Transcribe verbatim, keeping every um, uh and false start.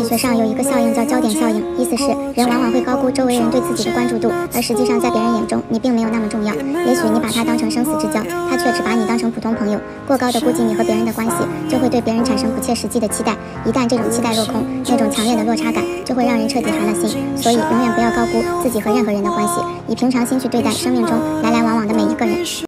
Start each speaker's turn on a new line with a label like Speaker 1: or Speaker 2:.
Speaker 1: 学上有一个效应叫焦点效应，意思是人往往会高估周围人对自己的关注度，而实际上在别人眼中你并没有那么重要。也许你把他当成生死之交，他却只把你当成普通朋友。过高的估计你和别人的关系，就会对别人产生不切实际的期待。一旦这种期待落空，那种强烈的落差感就会让人彻底寒了心。所以永远不要高估自己和任何人的关系，以平常心去对待生命中来来往往的每一个人。